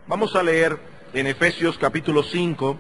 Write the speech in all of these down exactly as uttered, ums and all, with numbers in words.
Vamos a leer en Efesios capítulo cinco,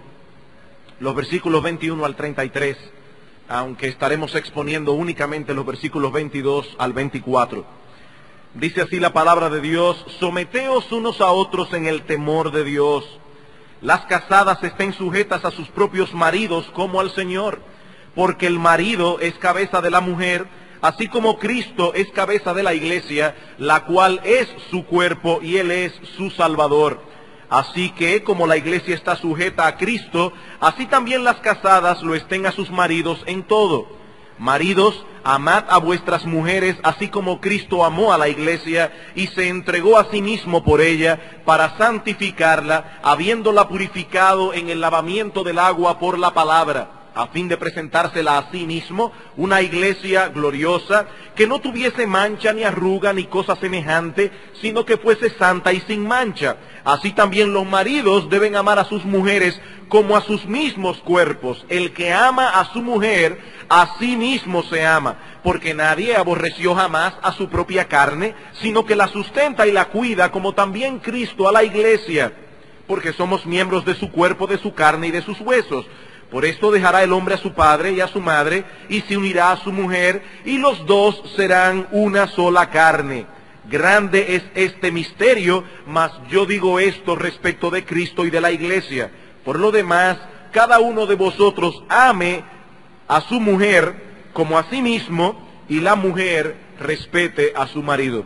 los versículos veintiuno al treinta y tres, aunque estaremos exponiendo únicamente los versículos veintidós al veinticuatro. Dice así la palabra de Dios: someteos unos a otros en el temor de Dios. Las casadas estén sujetas a sus propios maridos como al Señor, porque el marido es cabeza de la mujer, así como Cristo es cabeza de la iglesia, la cual es su cuerpo y Él es su Salvador. Así que, como la iglesia está sujeta a Cristo, así también las casadas lo estén a sus maridos en todo. Maridos, amad a vuestras mujeres, así como Cristo amó a la iglesia y se entregó a sí mismo por ella, para santificarla, habiéndola purificado en el lavamiento del agua por la palabra, a fin de presentársela a sí mismo, una iglesia gloriosa, que no tuviese mancha ni arruga ni cosa semejante, sino que fuese santa y sin mancha. Así también los maridos deben amar a sus mujeres como a sus mismos cuerpos. El que ama a su mujer, a sí mismo se ama, porque nadie aborreció jamás a su propia carne, sino que la sustenta y la cuida, como también Cristo a la iglesia, porque somos miembros de su cuerpo, de su carne y de sus huesos. Por esto dejará el hombre a su padre y a su madre, y se unirá a su mujer, y los dos serán una sola carne. Grande es este misterio, mas yo digo esto respecto de Cristo y de la iglesia. Por lo demás, cada uno de vosotros ame a su mujer como a sí mismo, y la mujer respete a su marido.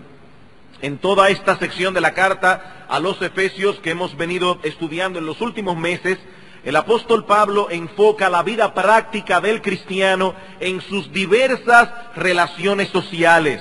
En toda esta sección de la carta a los Efesios que hemos venido estudiando en los últimos meses, el apóstol Pablo enfoca la vida práctica del cristiano en sus diversas relaciones sociales.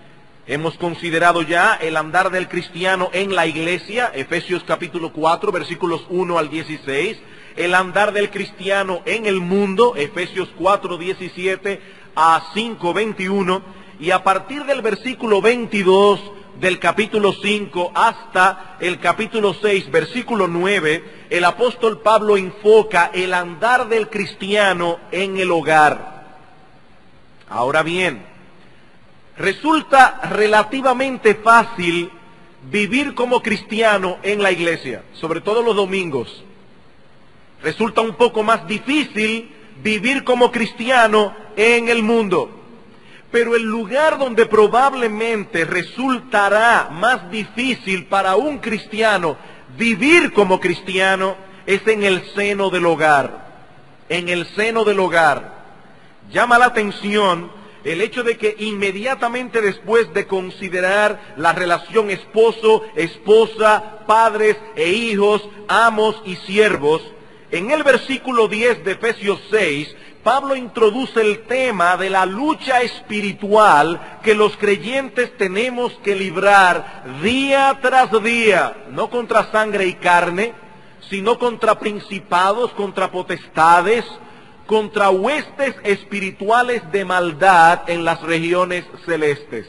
Hemos considerado ya el andar del cristiano en la iglesia, Efesios capítulo cuatro, versículos uno al dieciséis, el andar del cristiano en el mundo, Efesios cuatro, diecisiete a cinco, veintiuno, y a partir del versículo veintidós del capítulo cinco hasta el capítulo seis, versículo nueve, el apóstol Pablo enfoca el andar del cristiano en el hogar. Ahora bien, resulta relativamente fácil vivir como cristiano en la iglesia, sobre todo los domingos. Resulta un poco más difícil vivir como cristiano en el mundo. Pero el lugar donde probablemente resultará más difícil para un cristiano vivir como cristiano es en el seno del hogar. En el seno del hogar. Llama la atención el hecho de que inmediatamente después de considerar la relación esposo, esposa, padres e hijos, amos y siervos, en el versículo diez de Efesios seis, Pablo introduce el tema de la lucha espiritual que los creyentes tenemos que librar día tras día, no contra sangre y carne, sino contra principados, contra potestades, contra huestes espirituales de maldad en las regiones celestes.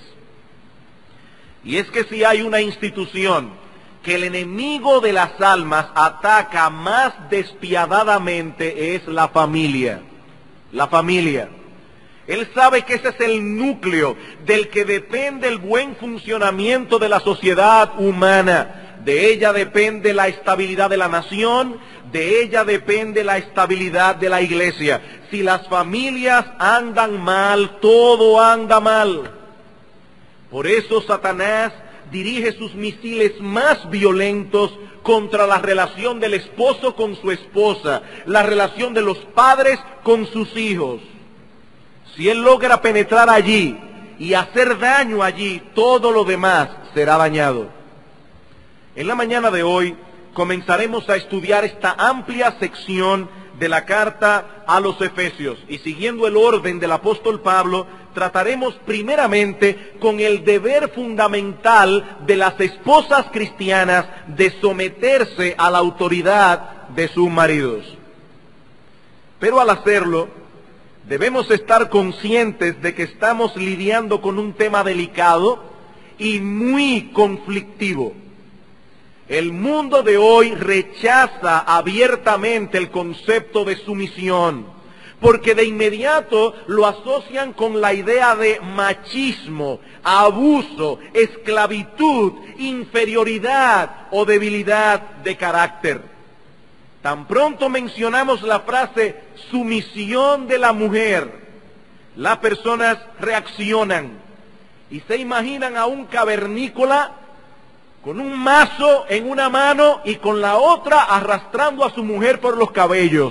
Y es que si hay una institución que el enemigo de las almas ataca más despiadadamente, es la familia. La familia. Él sabe que ese es el núcleo del que depende el buen funcionamiento de la sociedad humana. De ella depende la estabilidad de la nación, de ella depende la estabilidad de la iglesia. Si las familias andan mal, todo anda mal. Por eso Satanás dirige sus misiles más violentos contra la relación del esposo con su esposa, la relación de los padres con sus hijos. Si él logra penetrar allí y hacer daño allí, todo lo demás será dañado. En la mañana de hoy comenzaremos a estudiar esta amplia sección de la carta a los Efesios, y siguiendo el orden del apóstol Pablo, trataremos primeramente con el deber fundamental de las esposas cristianas de someterse a la autoridad de sus maridos. Pero al hacerlo, debemos estar conscientes de que estamos lidiando con un tema delicado y muy conflictivo. El mundo de hoy rechaza abiertamente el concepto de sumisión, porque de inmediato lo asocian con la idea de machismo, abuso, esclavitud, inferioridad o debilidad de carácter. Tan pronto mencionamos la frase sumisión de la mujer, las personas reaccionan y se imaginan a un cavernícola con un mazo en una mano y con la otra arrastrando a su mujer por los cabellos.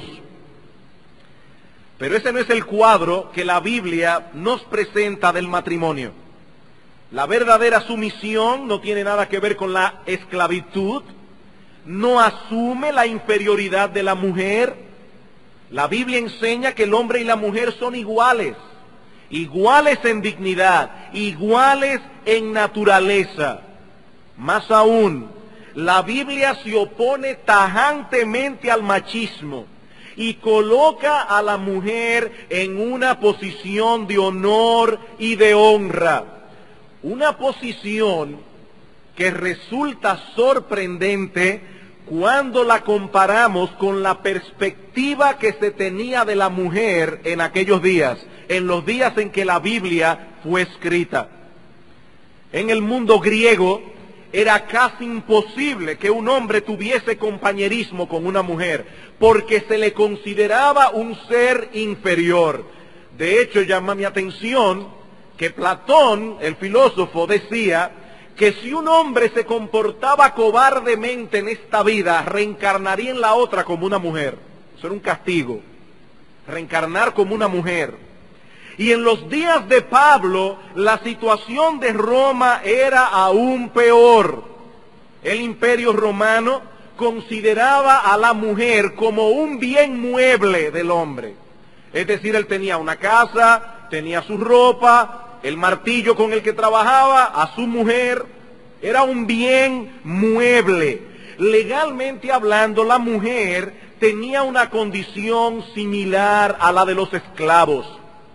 Pero ese no es el cuadro que la Biblia nos presenta del matrimonio. La verdadera sumisión no tiene nada que ver con la esclavitud, no asume la inferioridad de la mujer. La Biblia enseña que el hombre y la mujer son iguales, iguales en dignidad, iguales en naturaleza. Más aún, la Biblia se opone tajantemente al machismo y coloca a la mujer en una posición de honor y de honra. Una posición que resulta sorprendente cuando la comparamos con la perspectiva que se tenía de la mujer en aquellos días, en los días en que la Biblia fue escrita. En el mundo griego era casi imposible que un hombre tuviese compañerismo con una mujer, porque se le consideraba un ser inferior. De hecho, llama mi atención que Platón, el filósofo, decía que si un hombre se comportaba cobardemente en esta vida, reencarnaría en la otra como una mujer. Eso era un castigo, reencarnar como una mujer. Y en los días de Pablo, la situación de Roma era aún peor. El Imperio Romano consideraba a la mujer como un bien mueble del hombre. Es decir, él tenía una casa, tenía su ropa, el martillo con el que trabajaba, a su mujer. Era un bien mueble. Legalmente hablando, la mujer tenía una condición similar a la de los esclavos.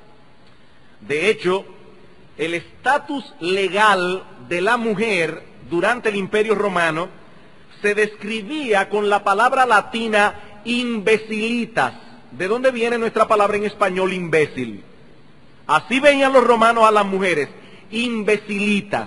De hecho, el estatus legal de la mujer durante el Imperio Romano se describía con la palabra latina imbecilitas. ¿De dónde viene nuestra palabra en español imbécil? Así veían los romanos a las mujeres, imbecilitas.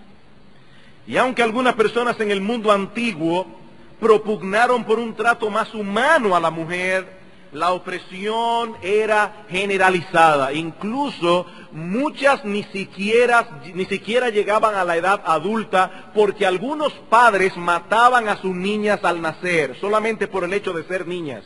Y aunque algunas personas en el mundo antiguo propugnaron por un trato más humano a la mujer, la opresión era generalizada. Incluso muchas ni siquiera, ni siquiera llegaban a la edad adulta, porque algunos padres mataban a sus niñas al nacer, solamente por el hecho de ser niñas.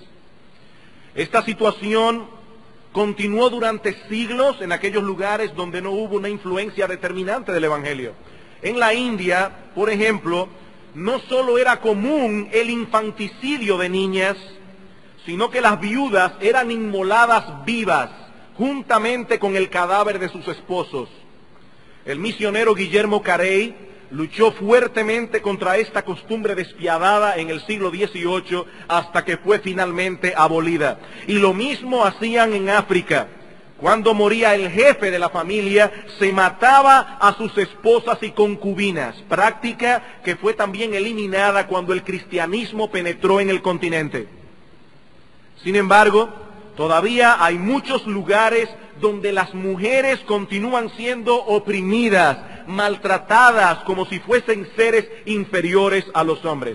Esta situación continuó durante siglos en aquellos lugares donde no hubo una influencia determinante del Evangelio. En la India, por ejemplo, no solo era común el infanticidio de niñas, sino que las viudas eran inmoladas vivas, juntamente con el cadáver de sus esposos. El misionero Guillermo Carey luchó fuertemente contra esta costumbre despiadada en el siglo dieciocho, hasta que fue finalmente abolida. Y lo mismo hacían en África. Cuando moría el jefe de la familia, se mataba a sus esposas y concubinas, práctica que fue también eliminada cuando el cristianismo penetró en el continente. Sin embargo, todavía hay muchos lugares donde las mujeres continúan siendo oprimidas, maltratadas, como si fuesen seres inferiores a los hombres.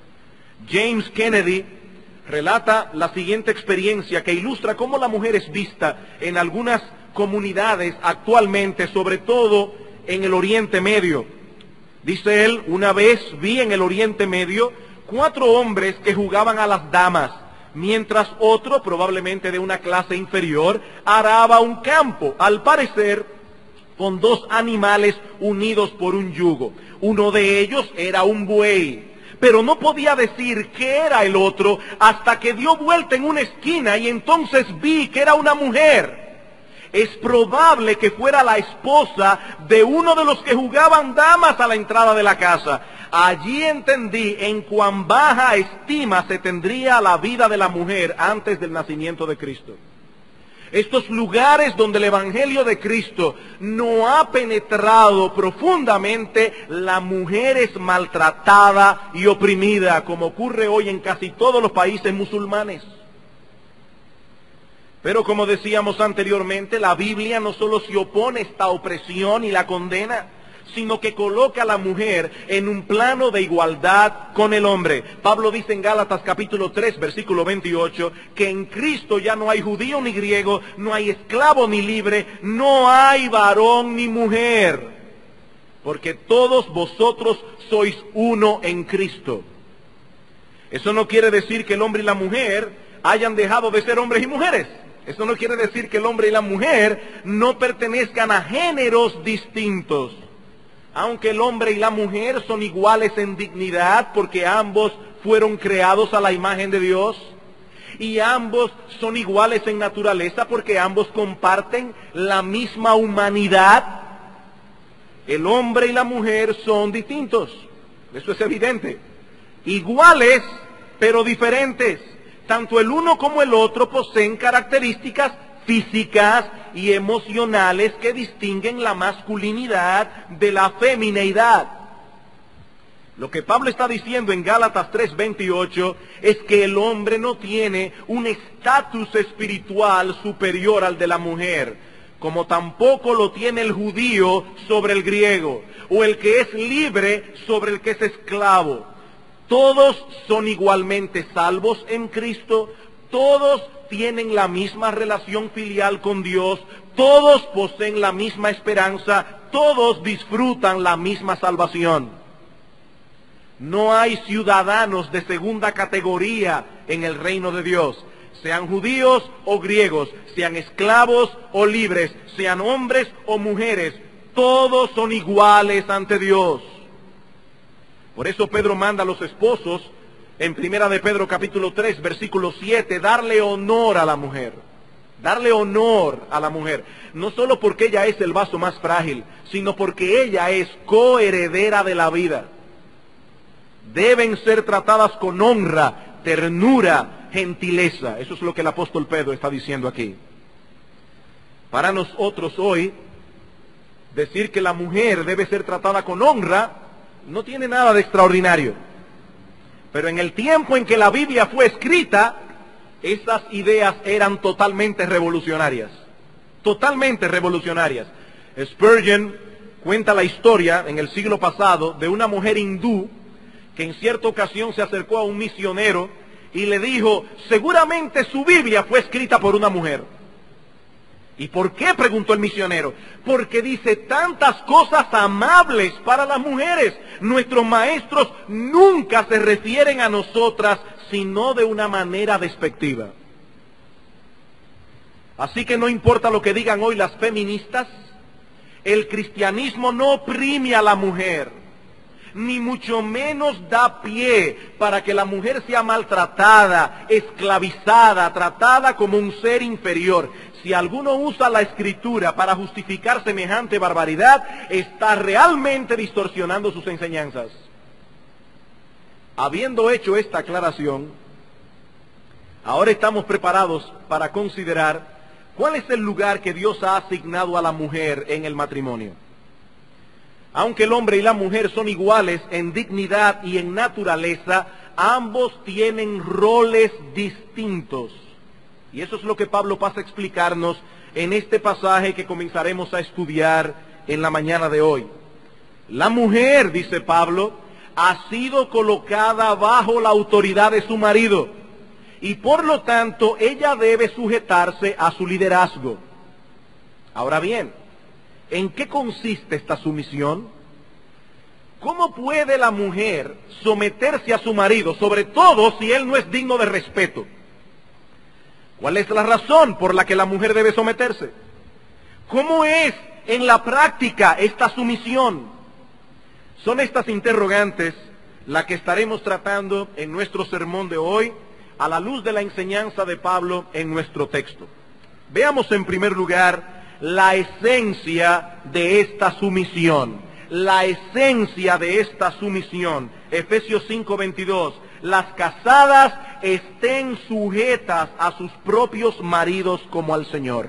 James Kennedy relata la siguiente experiencia que ilustra cómo la mujer es vista en algunas comunidades actualmente, sobre todo en el Oriente Medio. Dice él: una vez vi en el Oriente Medio cuatro hombres que jugaban a las damas, mientras otro, probablemente de una clase inferior, araba un campo, al parecer con dos animales unidos por un yugo. Uno de ellos era un buey, pero no podía decir qué era el otro hasta que dio vuelta en una esquina y entonces vi que era una mujer. Es probable que fuera la esposa de uno de los que jugaban damas a la entrada de la casa. Allí entendí en cuán baja estima se tendría la vida de la mujer antes del nacimiento de Cristo. Estos lugares donde el Evangelio de Cristo no ha penetrado profundamente, la mujer es maltratada y oprimida, como ocurre hoy en casi todos los países musulmanes. Pero como decíamos anteriormente, la Biblia no solo se opone a esta opresión y la condena, sino que coloca a la mujer en un plano de igualdad con el hombre. Pablo dice en Gálatas capítulo tres, versículo veintiocho, que en Cristo ya no hay judío ni griego, no hay esclavo ni libre, no hay varón ni mujer, porque todos vosotros sois uno en Cristo. Eso no quiere decir que el hombre y la mujer hayan dejado de ser hombres y mujeres. Eso no quiere decir que el hombre y la mujer no pertenezcan a géneros distintos. Aunque el hombre y la mujer son iguales en dignidad porque ambos fueron creados a la imagen de Dios, y ambos son iguales en naturaleza porque ambos comparten la misma humanidad, el hombre y la mujer son distintos. Eso es evidente. Iguales, pero diferentes. Tanto el uno como el otro poseen características físicas y emocionales que distinguen la masculinidad de la femineidad. Lo que Pablo está diciendo en Gálatas tres veintiocho es que el hombre no tiene un estatus espiritual superior al de la mujer, como tampoco lo tiene el judío sobre el griego, o el que es libre sobre el que es esclavo. Todos son igualmente salvos en Cristo, todos tienen la misma relación filial con Dios, todos poseen la misma esperanza, todos disfrutan la misma salvación. No hay ciudadanos de segunda categoría en el reino de Dios, sean judíos o griegos, sean esclavos o libres, sean hombres o mujeres, todos son iguales ante Dios. Por eso Pedro manda a los esposos, en primera de Pedro capítulo tres, versículo siete, darle honor a la mujer. Darle honor a la mujer. No solo porque ella es el vaso más frágil, sino porque ella es coheredera de la vida. Deben ser tratadas con honra, ternura, gentileza. Eso es lo que el apóstol Pedro está diciendo aquí. Para nosotros hoy, decir que la mujer debe ser tratada con honra no tiene nada de extraordinario. Pero en el tiempo en que la Biblia fue escrita, esas ideas eran totalmente revolucionarias. Totalmente revolucionarias. Spurgeon cuenta la historia en el siglo pasado de una mujer hindú que en cierta ocasión se acercó a un misionero y le dijo, seguramente su Biblia fue escrita por una mujer. ¿Y por qué?, preguntó el misionero. Porque dice tantas cosas amables para las mujeres. Nuestros maestros nunca se refieren a nosotras, sino de una manera despectiva. Así que no importa lo que digan hoy las feministas, el cristianismo no oprime a la mujer, ni mucho menos da pie para que la mujer sea maltratada, esclavizada, tratada como un ser inferior. Si alguno usa la Escritura para justificar semejante barbaridad, está realmente distorsionando sus enseñanzas. Habiendo hecho esta aclaración, ahora estamos preparados para considerar cuál es el lugar que Dios ha asignado a la mujer en el matrimonio. Aunque el hombre y la mujer son iguales en dignidad y en naturaleza, ambos tienen roles distintos. Y eso es lo que Pablo pasa a explicarnos en este pasaje que comenzaremos a estudiar en la mañana de hoy. La mujer, dice Pablo, ha sido colocada bajo la autoridad de su marido y por lo tanto ella debe sujetarse a su liderazgo. Ahora bien, ¿en qué consiste esta sumisión? ¿Cómo puede la mujer someterse a su marido, sobre todo si él no es digno de respeto? ¿Cuál es la razón por la que la mujer debe someterse? ¿Cómo es en la práctica esta sumisión? Son estas interrogantes las que estaremos tratando en nuestro sermón de hoy a la luz de la enseñanza de Pablo en nuestro texto. Veamos en primer lugar la esencia de esta sumisión. La esencia de esta sumisión. Efesios cinco veintidós. Las casadas estén sujetas a sus propios maridos como al Señor.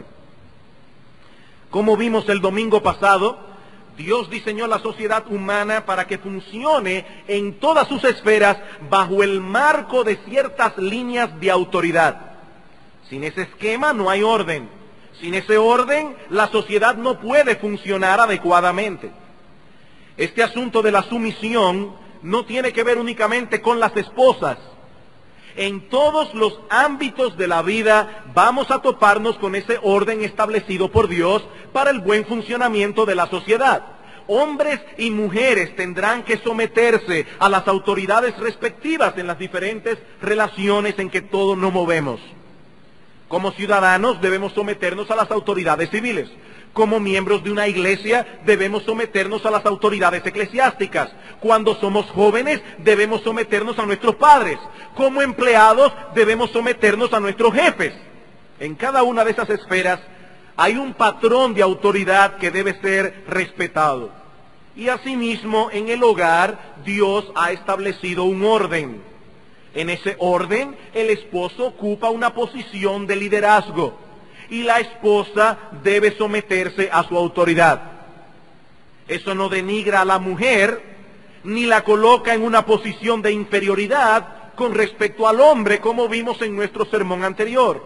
Como vimos el domingo pasado, Dios diseñó la sociedad humana para que funcione en todas sus esferas bajo el marco de ciertas líneas de autoridad. Sin ese esquema no hay orden. Sin ese orden, la sociedad no puede funcionar adecuadamente. Este asunto de la sumisión no tiene que ver únicamente con las esposas. En todos los ámbitos de la vida vamos a toparnos con ese orden establecido por Dios para el buen funcionamiento de la sociedad. Hombres y mujeres tendrán que someterse a las autoridades respectivas en las diferentes relaciones en que todos nos movemos. Como ciudadanos debemos someternos a las autoridades civiles. Como miembros de una iglesia debemos someternos a las autoridades eclesiásticas. Cuando somos jóvenes debemos someternos a nuestros padres. Como empleados debemos someternos a nuestros jefes. En cada una de esas esferas hay un patrón de autoridad que debe ser respetado. Y asimismo en el hogar Dios ha establecido un orden. En ese orden el esposo ocupa una posición de liderazgo. Y la esposa debe someterse a su autoridad. Eso no denigra a la mujer, ni la coloca en una posición de inferioridad con respecto al hombre, como vimos en nuestro sermón anterior.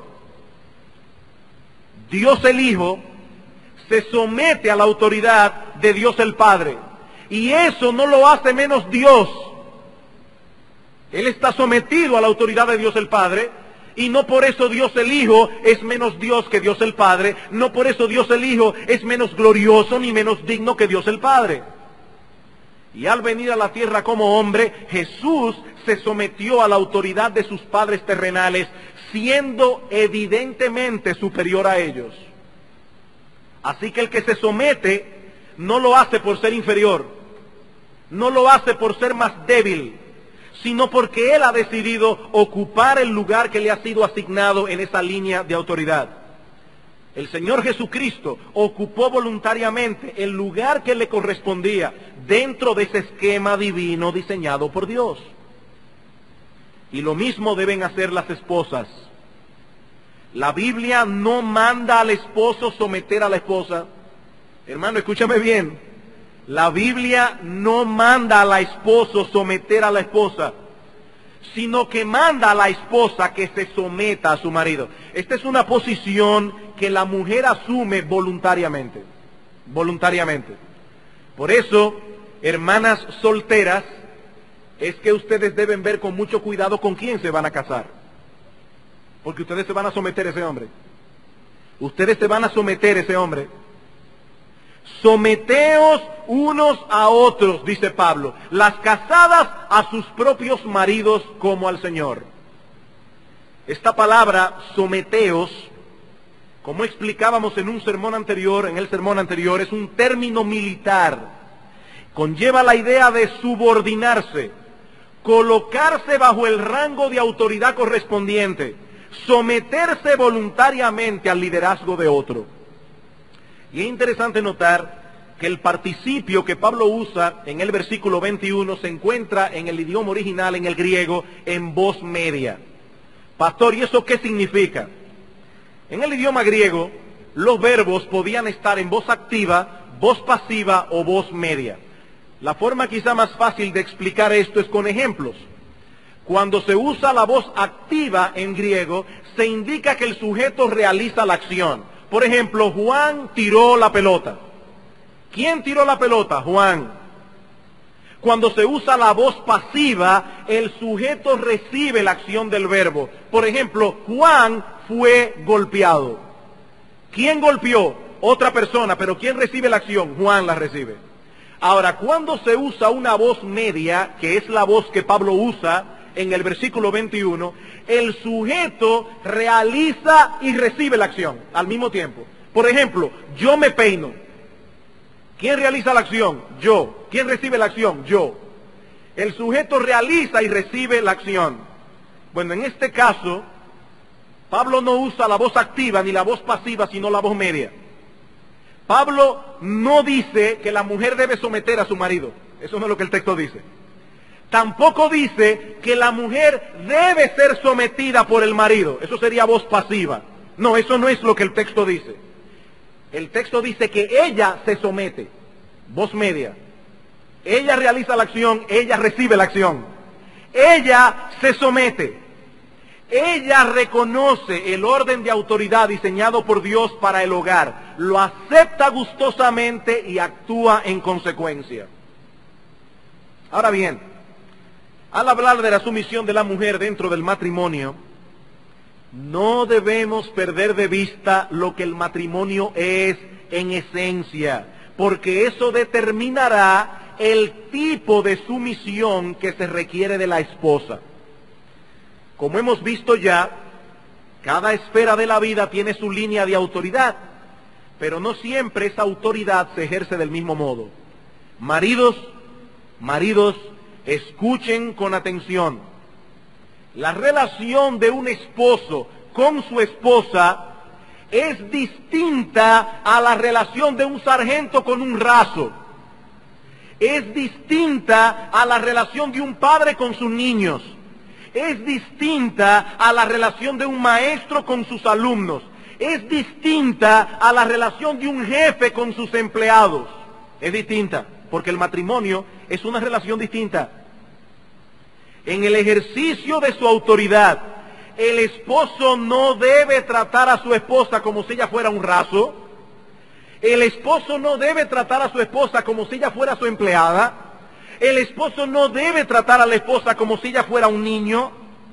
Dios el Hijo se somete a la autoridad de Dios el Padre, y eso no lo hace menos Dios. Él está sometido a la autoridad de Dios el Padre, y no por eso Dios el Hijo es menos Dios que Dios el Padre. No por eso Dios el Hijo es menos glorioso ni menos digno que Dios el Padre. Y al venir a la tierra como hombre, Jesús se sometió a la autoridad de sus padres terrenales, siendo evidentemente superior a ellos. Así que el que se somete no lo hace por ser inferior, no lo hace por ser más débil, sino porque Él ha decidido ocupar el lugar que le ha sido asignado en esa línea de autoridad. El Señor Jesucristo ocupó voluntariamente el lugar que le correspondía dentro de ese esquema divino diseñado por Dios. Y lo mismo deben hacer las esposas. La Biblia no manda al esposo someter a la esposa. Hermano, escúchame bien. La Biblia no manda a la esposa someter a la esposa, sino que manda a la esposa que se someta a su marido. Esta es una posición que la mujer asume voluntariamente, voluntariamente. Por eso, hermanas solteras, es que ustedes deben ver con mucho cuidado con quién se van a casar, porque ustedes se van a someter a ese hombre. Ustedes se van a someter a ese hombre. Someteos unos a otros, dice Pablo, las casadas a sus propios maridos como al Señor. Esta palabra, someteos, como explicábamos en un sermón anterior, en el sermón anterior, es un término militar. Conlleva la idea de subordinarse, colocarse bajo el rango de autoridad correspondiente, someterse voluntariamente al liderazgo de otro. Y es interesante notar que el participio que Pablo usa en el versículo veintiuno se encuentra en el idioma original, en el griego, en voz media. Pastor, ¿y eso qué significa? En el idioma griego, los verbos podían estar en voz activa, voz pasiva o voz media. La forma quizá más fácil de explicar esto es con ejemplos. Cuando se usa la voz activa en griego, se indica que el sujeto realiza la acción. Por ejemplo, Juan tiró la pelota. ¿Quién tiró la pelota? Juan. Cuando se usa la voz pasiva, el sujeto recibe la acción del verbo. Por ejemplo, Juan fue golpeado. ¿Quién golpeó? Otra persona, pero ¿quién recibe la acción? Juan la recibe. Ahora, cuando se usa una voz media, que es la voz que Pablo usa en el versículo veintiuno, el sujeto realiza y recibe la acción al mismo tiempo. Por ejemplo, yo me peino. ¿Quién realiza la acción? Yo. ¿Quién recibe la acción? Yo. El sujeto realiza y recibe la acción. Bueno, en este caso, Pablo no usa la voz activa ni la voz pasiva, sino la voz media. Pablo no dice que la mujer debe someter a su marido. Eso no es lo que el texto dice. Tampoco dice que la mujer debe ser sometida por el marido. Eso sería voz pasiva. No, eso no es lo que el texto dice. El texto dice que ella se somete. Voz media. Ella realiza la acción, ella recibe la acción. Ella se somete. Ella reconoce el orden de autoridad diseñado por Dios para el hogar, lo acepta gustosamente y actúa en consecuencia. Ahora bien, al hablar de la sumisión de la mujer dentro del matrimonio, no debemos perder de vista lo que el matrimonio es en esencia, porque eso determinará el tipo de sumisión que se requiere de la esposa. Como hemos visto ya, cada esfera de la vida tiene su línea de autoridad, pero no siempre esa autoridad se ejerce del mismo modo. Maridos, maridos, escuchen con atención. La relación de un esposo con su esposa es distinta a la relación de un sargento con un raso. Es distinta a la relación de un padre con sus niños. Es distinta a la relación de un maestro con sus alumnos. Es distinta a la relación de un jefe con sus empleados. Es distinta, porque el matrimonio es una relación distinta. En el ejercicio de su autoridad, el esposo no debe tratar a su esposa como si ella fuera un raso. El esposo no debe tratar a su esposa como si ella fuera su empleada. El esposo no debe tratar a la esposa como si ella fuera un niño.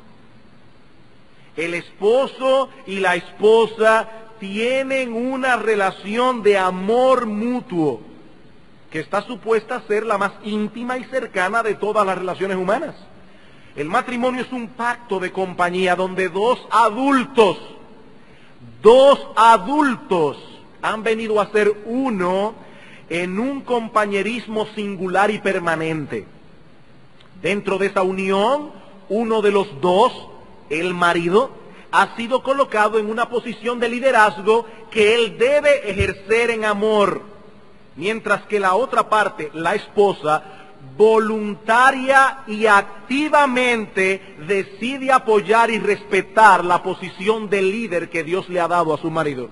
El esposo y la esposa tienen una relación de amor mutuo que está supuesta a ser la más íntima y cercana de todas las relaciones humanas. El matrimonio es un pacto de compañía donde dos adultos, dos adultos han venido a ser uno en un compañerismo singular y permanente. Dentro de esa unión, uno de los dos, el marido, ha sido colocado en una posición de liderazgo que él debe ejercer en amor, mientras que la otra parte, la esposa, voluntaria y activamente decide apoyar y respetar la posición de líder que Dios le ha dado a su marido.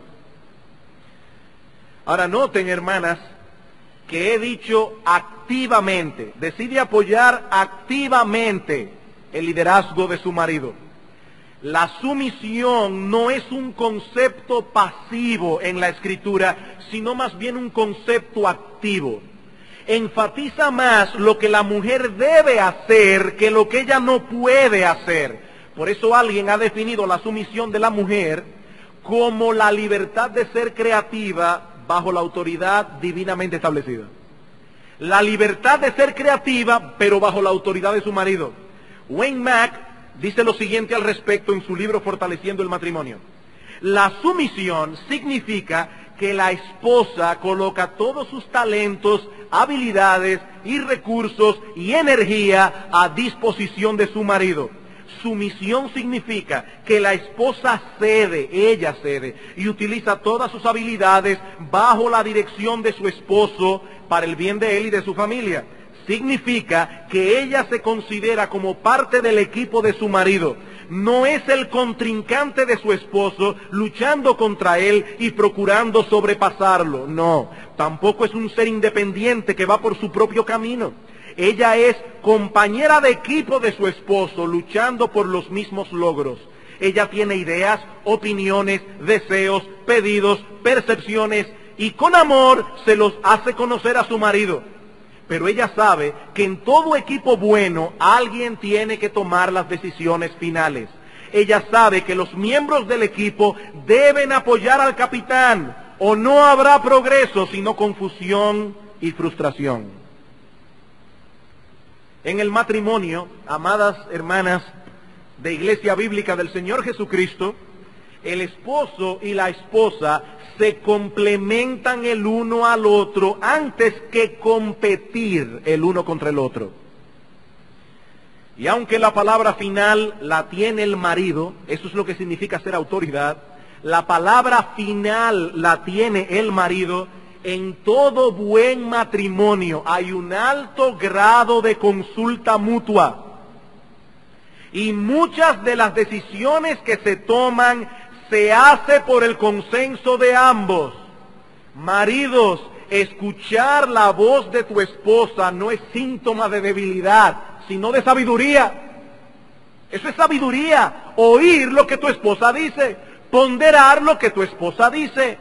Ahora noten, hermanas, que he dicho activamente, decide apoyar activamente el liderazgo de su marido. La sumisión no es un concepto pasivo en la Escritura, sino más bien un concepto activo. Enfatiza más lo que la mujer debe hacer que lo que ella no puede hacer. Por eso alguien ha definido la sumisión de la mujer como la libertad de ser creativa bajo la autoridad divinamente establecida. La libertad de ser creativa, pero bajo la autoridad de su marido. Wayne Mack dice lo siguiente al respecto en su libro Fortaleciendo el Matrimonio. La sumisión significa que la esposa coloca todos sus talentos, habilidades y recursos y energía a disposición de su marido. Sumisión significa que la esposa cede, ella cede, y utiliza todas sus habilidades bajo la dirección de su esposo para el bien de él y de su familia. Significa que ella se considera como parte del equipo de su marido. No es el contrincante de su esposo luchando contra él y procurando sobrepasarlo. No, tampoco es un ser independiente que va por su propio camino. Ella es compañera de equipo de su esposo, luchando por los mismos logros. Ella tiene ideas, opiniones, deseos, pedidos, percepciones, y con amor se los hace conocer a su marido. Pero ella sabe que en todo equipo bueno alguien tiene que tomar las decisiones finales. Ella sabe que los miembros del equipo deben apoyar al capitán, o no habrá progreso, sino confusión y frustración. En el matrimonio, amadas hermanas de Iglesia Bíblica del Señor Jesucristo, el esposo y la esposa se complementan el uno al otro antes que competir el uno contra el otro. Y aunque la palabra final la tiene el marido, eso es lo que significa ser autoridad, la palabra final la tiene el marido. En todo buen matrimonio hay un alto grado de consulta mutua. Y muchas de las decisiones que se toman se hace por el consenso de ambos. Maridos, escuchar la voz de tu esposa no es síntoma de debilidad, sino de sabiduría. Eso es sabiduría, oír lo que tu esposa dice, ponderar lo que tu esposa dice.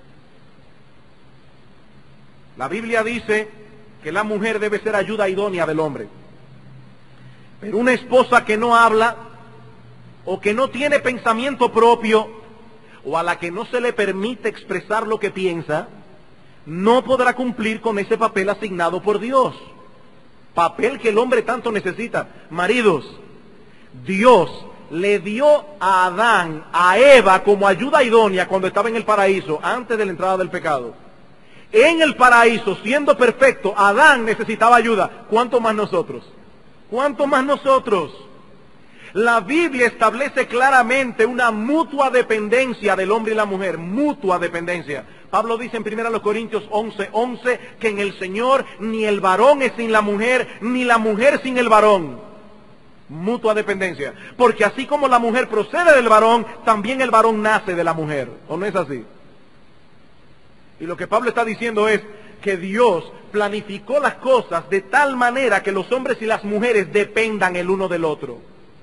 La Biblia dice que la mujer debe ser ayuda idónea del hombre. Pero una esposa que no habla, o que no tiene pensamiento propio, o a la que no se le permite expresar lo que piensa, no podrá cumplir con ese papel asignado por Dios. Papel que el hombre tanto necesita. Maridos, Dios le dio a Adán, a Eva, como ayuda idónea cuando estaba en el paraíso, antes de la entrada del pecado. En el paraíso, siendo perfecto, Adán necesitaba ayuda. ¿Cuánto más nosotros? ¿Cuánto más nosotros? La Biblia establece claramente una mutua dependencia del hombre y la mujer, mutua dependencia. Pablo dice en primera Corintios once, once, que en el Señor ni el varón es sin la mujer, ni la mujer sin el varón. Mutua dependencia. Porque así como la mujer procede del varón, también el varón nace de la mujer. ¿O no es así? Y lo que Pablo está diciendo es que Dios planificó las cosas de tal manera que los hombres y las mujeres dependan el uno del otro.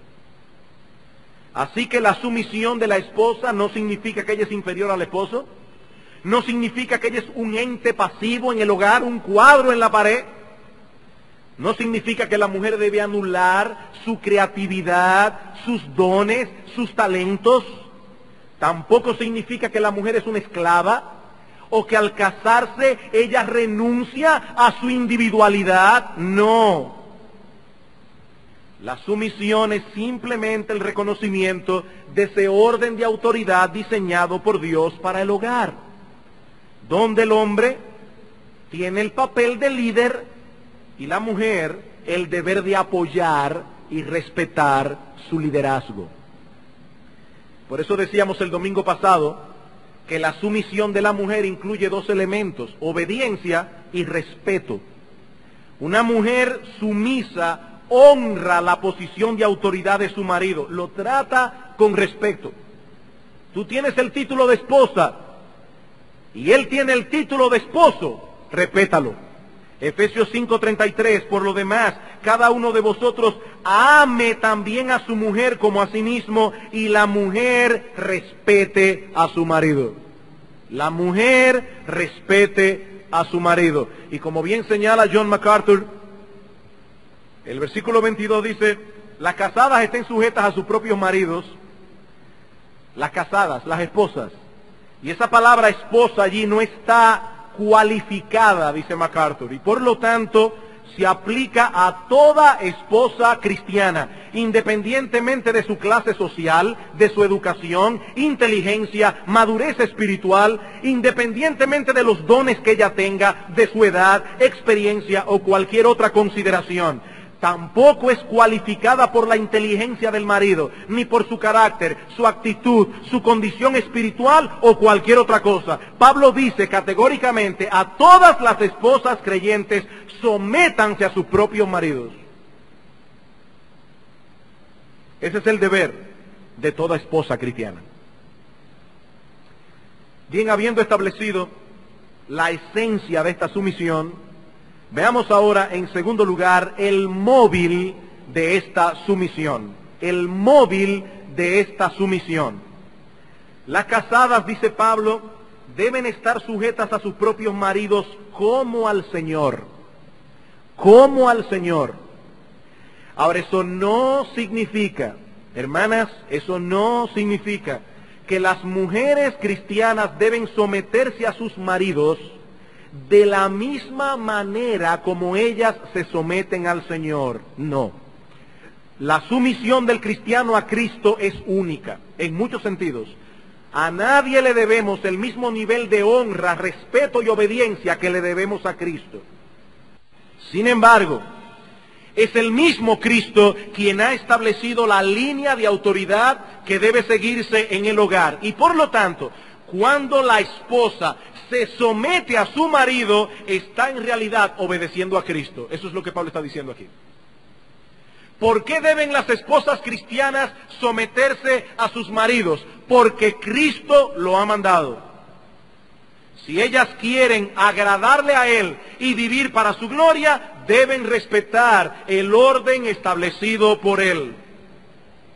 Así que la sumisión de la esposa no significa que ella es inferior al esposo, no significa que ella es un ente pasivo en el hogar, un cuadro en la pared, no significa que la mujer debe anular su creatividad, sus dones, sus talentos, tampoco significa que la mujer es una esclava, o que al casarse ella renuncia a su individualidad, no. La sumisión es simplemente el reconocimiento de ese orden de autoridad diseñado por Dios para el hogar, donde el hombre tiene el papel de líder y la mujer el deber de apoyar y respetar su liderazgo. Por eso decíamos el domingo pasado que la sumisión de la mujer incluye dos elementos, obediencia y respeto. Una mujer sumisa honra la posición de autoridad de su marido, lo trata con respeto. Tú tienes el título de esposa y él tiene el título de esposo, respétalo. Efesios cinco treinta y tres, por lo demás, cada uno de vosotros ame también a su mujer como a sí mismo, y la mujer respete a su marido. La mujer respete a su marido. Y como bien señala John MacArthur, el versículo veintidós dice, las casadas estén sujetas a sus propios maridos, las casadas, las esposas. Y esa palabra esposa allí no está cualificada, dice MacArthur, y por lo tanto se aplica a toda esposa cristiana, independientemente de su clase social, de su educación, inteligencia, madurez espiritual, independientemente de los dones que ella tenga, de su edad, experiencia o cualquier otra consideración. Tampoco es cualificada por la inteligencia del marido, ni por su carácter, su actitud, su condición espiritual o cualquier otra cosa. Pablo dice categóricamente a todas las esposas creyentes, sométanse a sus propios maridos. Ese es el deber de toda esposa cristiana. Bien, habiendo establecido la esencia de esta sumisión, veamos ahora, en segundo lugar, el móvil de esta sumisión. El móvil de esta sumisión. Las casadas, dice Pablo, deben estar sujetas a sus propios maridos como al Señor. Como al Señor. Ahora, eso no significa, hermanas, eso no significa que las mujeres cristianas deben someterse a sus maridos de la misma manera como ellas se someten al Señor. No. La sumisión del cristiano a Cristo es única, en muchos sentidos. A nadie le debemos el mismo nivel de honra, respeto y obediencia que le debemos a Cristo. Sin embargo, es el mismo Cristo quien ha establecido la línea de autoridad que debe seguirse en el hogar. Y por lo tanto, cuando la esposa se somete a su marido, está en realidad obedeciendo a Cristo. Eso es lo que Pablo está diciendo aquí. ¿Por qué deben las esposas cristianas someterse a sus maridos? Porque Cristo lo ha mandado. Si ellas quieren agradarle a Él y vivir para su gloria, deben respetar el orden establecido por Él.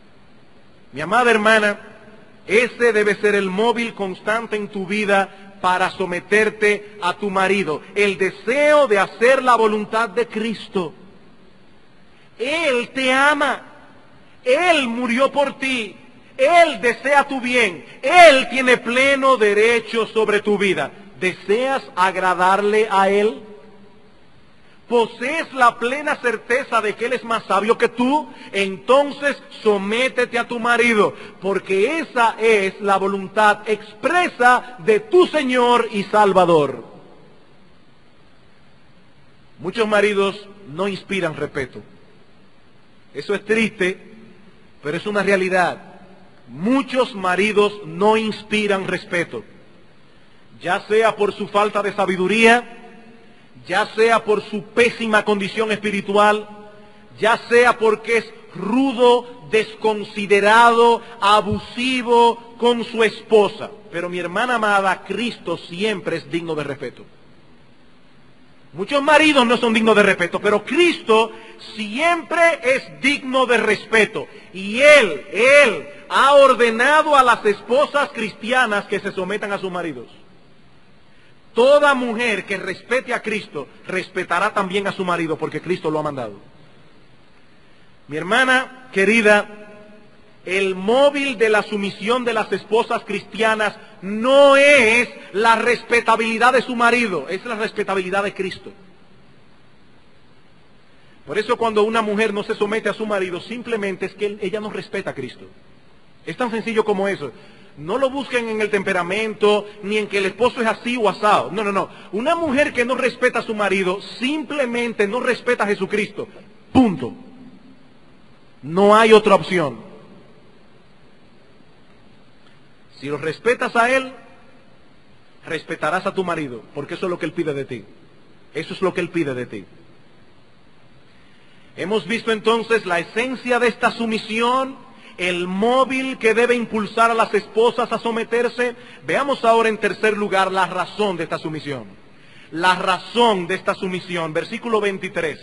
Mi amada hermana, ese debe ser el móvil constante en tu vida para someterte a tu marido. El deseo de hacer la voluntad de Cristo. Él te ama. Él murió por ti. Él desea tu bien. Él tiene pleno derecho sobre tu vida. ¿Deseas agradarle a Él? ¿Posees la plena certeza de que Él es más sabio que tú? Entonces sométete a tu marido, porque esa es la voluntad expresa de tu Señor y Salvador. Muchos maridos no inspiran respeto. Eso es triste, pero es una realidad. Muchos maridos no inspiran respeto, ya sea por su falta de sabiduría, ya sea por su pésima condición espiritual, ya sea porque es rudo, desconsiderado, abusivo con su esposa. Pero mi hermana amada, Cristo siempre es digno de respeto. Muchos maridos no son dignos de respeto, pero Cristo siempre es digno de respeto. Y Él, Él ha ordenado a las esposas cristianas que se sometan a sus maridos. Toda mujer que respete a Cristo, respetará también a su marido, porque Cristo lo ha mandado. Mi hermana querida, el móvil de la sumisión de las esposas cristianas no es la respetabilidad de su marido, es la respetabilidad de Cristo. Por eso cuando una mujer no se somete a su marido, simplemente es que ella no respeta a Cristo. Es tan sencillo como eso. No lo busquen en el temperamento, ni en que el esposo es así o asado. No, no, no. Una mujer que no respeta a su marido, simplemente no respeta a Jesucristo. Punto. No hay otra opción. Si lo respetas a Él, respetarás a tu marido, porque eso es lo que Él pide de ti. Eso es lo que Él pide de ti. Hemos visto entonces la esencia de esta sumisión, el móvil que debe impulsar a las esposas a someterse. Veamos ahora en tercer lugar la razón de esta sumisión. La razón de esta sumisión, versículo veintitrés.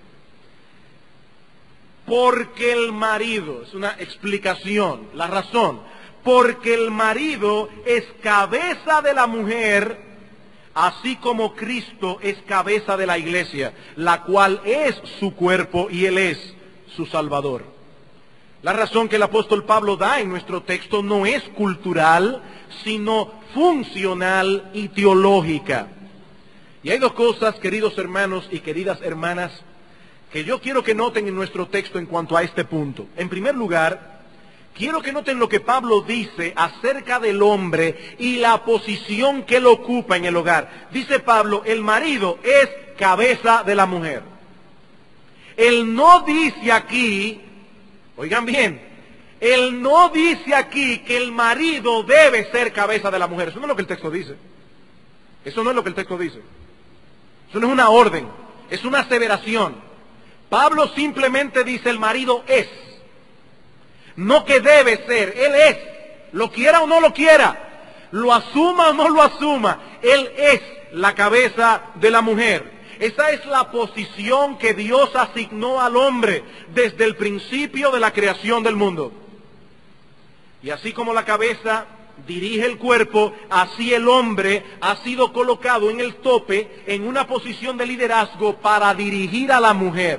Porque el marido, es una explicación, la razón, porque el marido es cabeza de la mujer, así como Cristo es cabeza de la iglesia, la cual es su cuerpo y Él es su Salvador. La razón que el apóstol Pablo da en nuestro texto no es cultural, sino funcional y teológica. Y hay dos cosas, queridos hermanos y queridas hermanas, que yo quiero que noten en nuestro texto en cuanto a este punto. En primer lugar, quiero que noten lo que Pablo dice acerca del hombre y la posición que él ocupa en el hogar. Dice Pablo, el marido es cabeza de la mujer. Él no dice aquí, oigan bien, él no dice aquí que el marido debe ser cabeza de la mujer. Eso no es lo que el texto dice. Eso no es lo que el texto dice. Eso no es una orden, es una aseveración. Pablo simplemente dice el marido es. No que debe ser, él es. Lo quiera o no lo quiera, lo asuma o no lo asuma, él es la cabeza de la mujer. Esa es la posición que Dios asignó al hombre desde el principio de la creación del mundo. Y así como la cabeza dirige el cuerpo, así el hombre ha sido colocado en el tope, en una posición de liderazgo para dirigir a la mujer.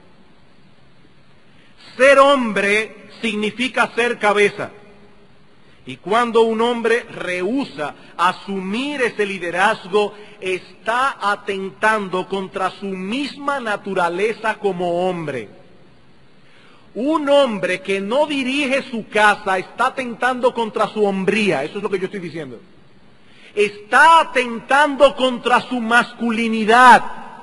Ser hombre significa ser cabeza. Y cuando un hombre rehúsa asumir ese liderazgo, está atentando contra su misma naturaleza como hombre. Un hombre que no dirige su casa está atentando contra su hombría. Eso es lo que yo estoy diciendo. Está atentando contra su masculinidad.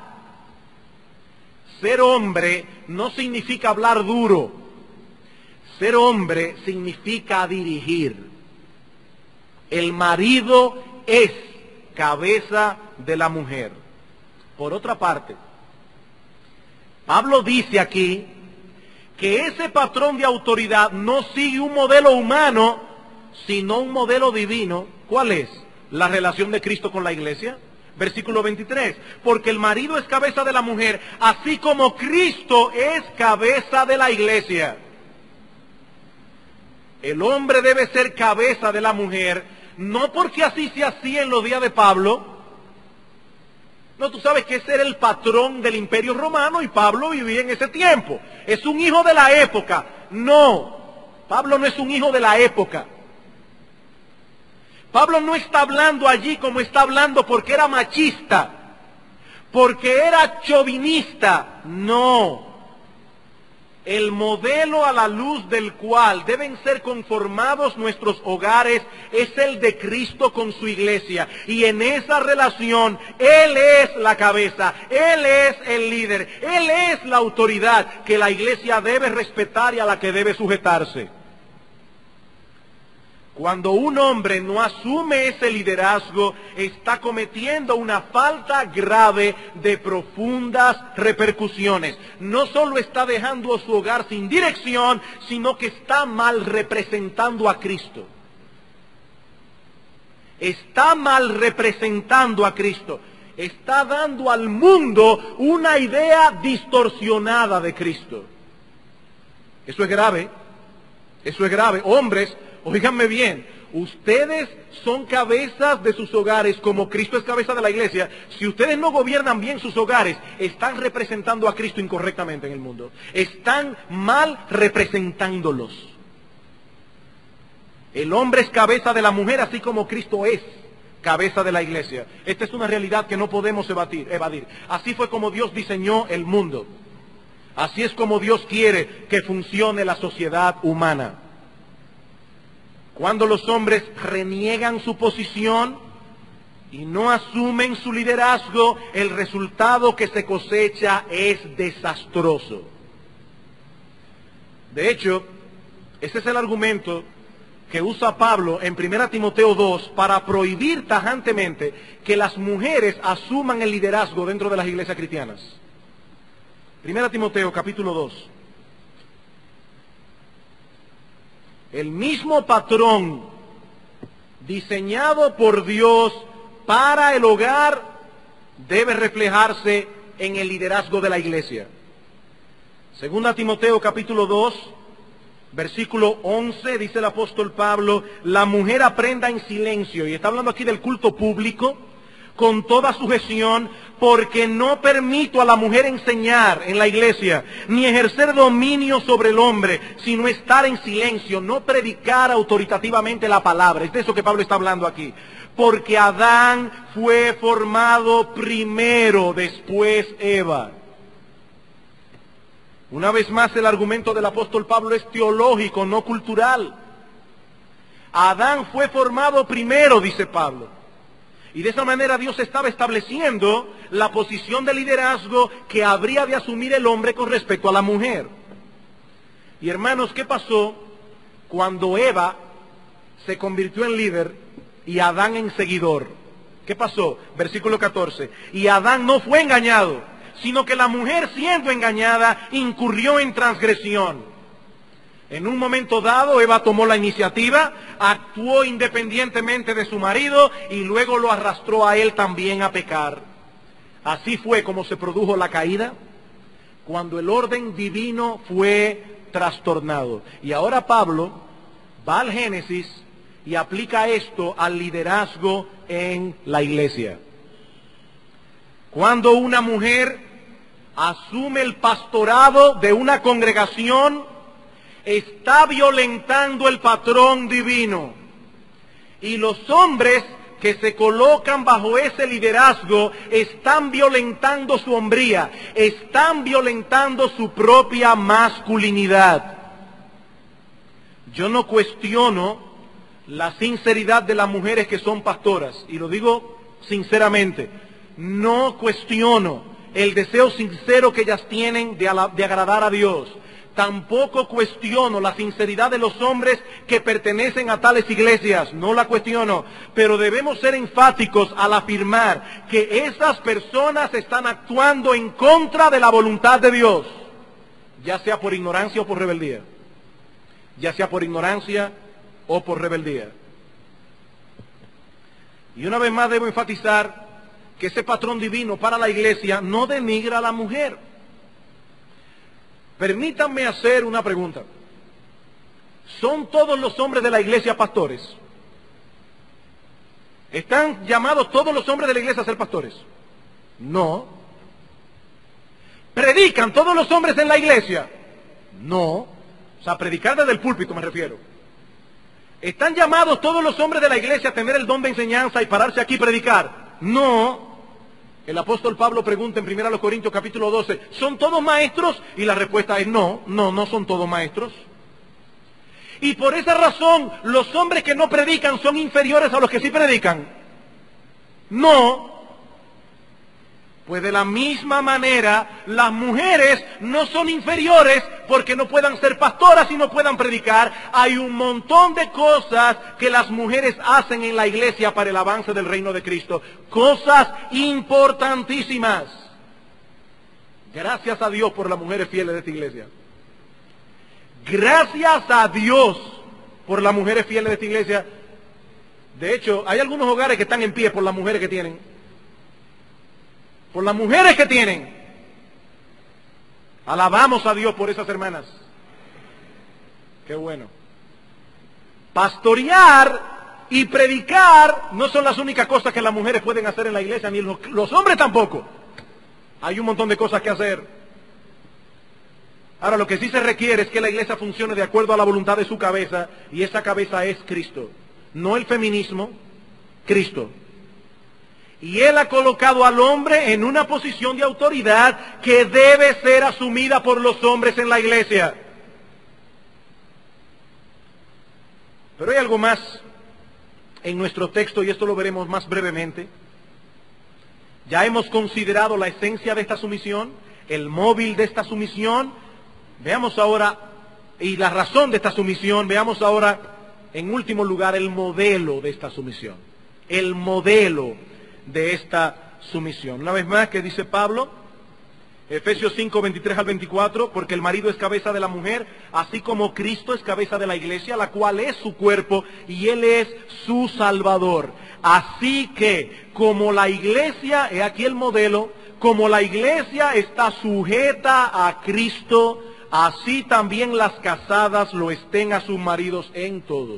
Ser hombre no significa hablar duro. Ser hombre significa dirigir. El marido es cabeza de la mujer. Por otra parte, Pablo dice aquí que ese patrón de autoridad no sigue un modelo humano, sino un modelo divino. ¿Cuál es? La relación de Cristo con la iglesia. Versículo veintitrés. Porque el marido es cabeza de la mujer, así como Cristo es cabeza de la iglesia. El hombre debe ser cabeza de la mujer, no porque así se hacía en los días de Pablo. No, tú sabes que ese era el patrón del Imperio Romano y Pablo vivía en ese tiempo. Es un hijo de la época. No, Pablo no es un hijo de la época. Pablo no está hablando allí como está hablando porque era machista, porque era chauvinista. No. El modelo a la luz del cual deben ser conformados nuestros hogares es el de Cristo con su iglesia. Y en esa relación, Él es la cabeza, Él es el líder, Él es la autoridad que la iglesia debe respetar y a la que debe sujetarse. Cuando un hombre no asume ese liderazgo, está cometiendo una falta grave de profundas repercusiones. No solo está dejando su hogar sin dirección, sino que está mal representando a Cristo. Está mal representando a Cristo. Está dando al mundo una idea distorsionada de Cristo. Eso es grave. Eso es grave. Hombres, óiganme bien, ustedes son cabezas de sus hogares como Cristo es cabeza de la iglesia. Si ustedes no gobiernan bien sus hogares, están representando a Cristo incorrectamente en el mundo. Están mal representándolos. El hombre es cabeza de la mujer, así como Cristo es cabeza de la iglesia. Esta es una realidad que no podemos evadir, evadir. Así fue como Dios diseñó el mundo. Así es como Dios quiere que funcione la sociedad humana. Cuando los hombres reniegan su posición y no asumen su liderazgo, el resultado que se cosecha es desastroso. De hecho, ese es el argumento que usa Pablo en primera Timoteo dos para prohibir tajantemente que las mujeres asuman el liderazgo dentro de las iglesias cristianas. primera Timoteo capítulo dos. El mismo patrón diseñado por Dios para el hogar debe reflejarse en el liderazgo de la iglesia. Segunda Timoteo capítulo dos, versículo once, dice el apóstol Pablo, la mujer aprenda en silencio, y está hablando aquí del culto público, con toda sujeción, porque no permito a la mujer enseñar en la iglesia, ni ejercer dominio sobre el hombre, sino estar en silencio, no predicar autoritativamente la palabra. Es de eso que Pablo está hablando aquí. Porque Adán fue formado primero, después Eva. Una vez más, el argumento del apóstol Pablo es teológico, no cultural. Adán fue formado primero, dice Pablo. Y de esa manera Dios estaba estableciendo la posición de liderazgo que habría de asumir el hombre con respecto a la mujer. Y hermanos, ¿qué pasó cuando Eva se convirtió en líder y Adán en seguidor? ¿Qué pasó? Versículo catorce. Y Adán no fue engañado, sino que la mujer, siendo engañada, incurrió en transgresión. En un momento dado, Eva tomó la iniciativa, actuó independientemente de su marido y luego lo arrastró a él también a pecar. Así fue como se produjo la caída, cuando el orden divino fue trastornado. Y ahora Pablo va al Génesis y aplica esto al liderazgo en la iglesia. Cuando una mujer asume el pastorado de una congregación, está violentando el patrón divino. Y los hombres que se colocan bajo ese liderazgo están violentando su hombría, están violentando su propia masculinidad. Yo no cuestiono la sinceridad de las mujeres que son pastoras, y lo digo sinceramente, no cuestiono el deseo sincero que ellas tienen de, de agradar a Dios. Tampoco cuestiono la sinceridad de los hombres que pertenecen a tales iglesias, no la cuestiono, pero debemos ser enfáticos al afirmar que esas personas están actuando en contra de la voluntad de Dios, ya sea por ignorancia o por rebeldía, ya sea por ignorancia o por rebeldía. Y una vez más debo enfatizar que ese patrón divino para la iglesia no denigra a la mujer. Permítanme hacer una pregunta. ¿Son todos los hombres de la iglesia pastores? ¿Están llamados todos los hombres de la iglesia a ser pastores? No. ¿Predican todos los hombres en la iglesia? No. O sea, predicar desde el púlpito me refiero. ¿Están llamados todos los hombres de la iglesia a tener el don de enseñanza y pararse aquí y predicar? No. El apóstol Pablo pregunta en primera Corintios capítulo doce, ¿son todos maestros? Y la respuesta es no, no, no son todos maestros. Y por esa razón, los hombres que no predican son inferiores a los que sí predican. No. Pues de la misma manera, las mujeres no son inferiores porque no puedan ser pastoras y no puedan predicar. Hay un montón de cosas que las mujeres hacen en la iglesia para el avance del reino de Cristo. Cosas importantísimas. Gracias a Dios por las mujeres fieles de esta iglesia. Gracias a Dios por las mujeres fieles de esta iglesia. De hecho, hay algunos hogares que están en pie por las mujeres que tienen. Por las mujeres que tienen. Alabamos a Dios por esas hermanas. Qué bueno. Pastorear y predicar no son las únicas cosas que las mujeres pueden hacer en la iglesia, ni los, los hombres tampoco. Hay un montón de cosas que hacer. Ahora, lo que sí se requiere es que la iglesia funcione de acuerdo a la voluntad de su cabeza, y esa cabeza es Cristo. No el feminismo, Cristo. Y Él ha colocado al hombre en una posición de autoridad que debe ser asumida por los hombres en la iglesia. Pero hay algo más en nuestro texto, y esto lo veremos más brevemente. Ya hemos considerado la esencia de esta sumisión, el móvil de esta sumisión. Veamos ahora, y la razón de esta sumisión, veamos ahora, en último lugar, el modelo de esta sumisión. El modelo de esta sumisión. Una vez más, que dice Pablo, Efesios cinco, veintitrés al veinticuatro, porque el marido es cabeza de la mujer, así como Cristo es cabeza de la iglesia, la cual es su cuerpo, y Él es su Salvador. Así que, como la iglesia, he aquí el modelo, como la iglesia está sujeta a Cristo, así también las casadas lo estén a sus maridos en todo.